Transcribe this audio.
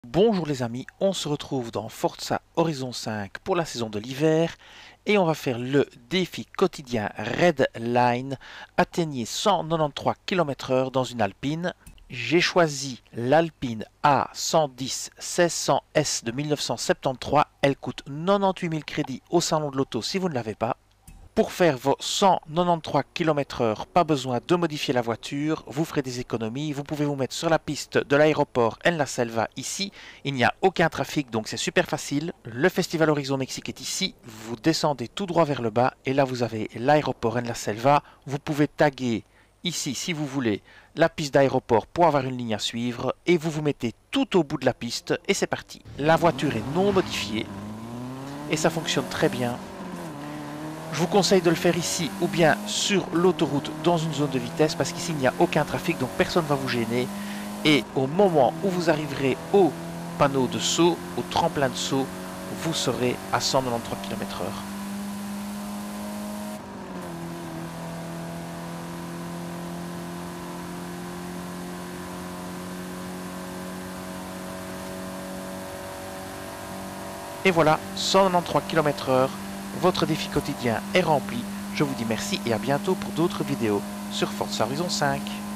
Bonjour les amis, on se retrouve dans Forza Horizon 5 pour la saison de l'hiver et on va faire le défi quotidien Red Line, atteignez 193 km/h dans une Alpine. J'ai choisi l'Alpine A110 1600S de 1973, elle coûte 98 000 crédits au salon de l'auto si vous ne l'avez pas. Pour faire vos 193 km/h, pas besoin de modifier la voiture, vous ferez des économies, vous pouvez vous mettre sur la piste de l'aéroport En La Selva ici, il n'y a aucun trafic donc c'est super facile. Le Festival Horizon Mexique est ici, vous descendez tout droit vers le bas et là vous avez l'aéroport En La Selva, vous pouvez taguer ici si vous voulez la piste d'aéroport pour avoir une ligne à suivre et vous vous mettez tout au bout de la piste et c'est parti. La voiture est non modifiée et ça fonctionne très bien. Je vous conseille de le faire ici ou bien sur l'autoroute dans une zone de vitesse parce qu'ici il n'y a aucun trafic donc personne ne va vous gêner. Et au moment où vous arriverez au panneau de saut, au tremplin de saut, vous serez à 193 km/h. Et voilà, 193 km/h, votre défi quotidien est rempli. Je vous dis merci et à bientôt pour d'autres vidéos sur Forza Horizon 5.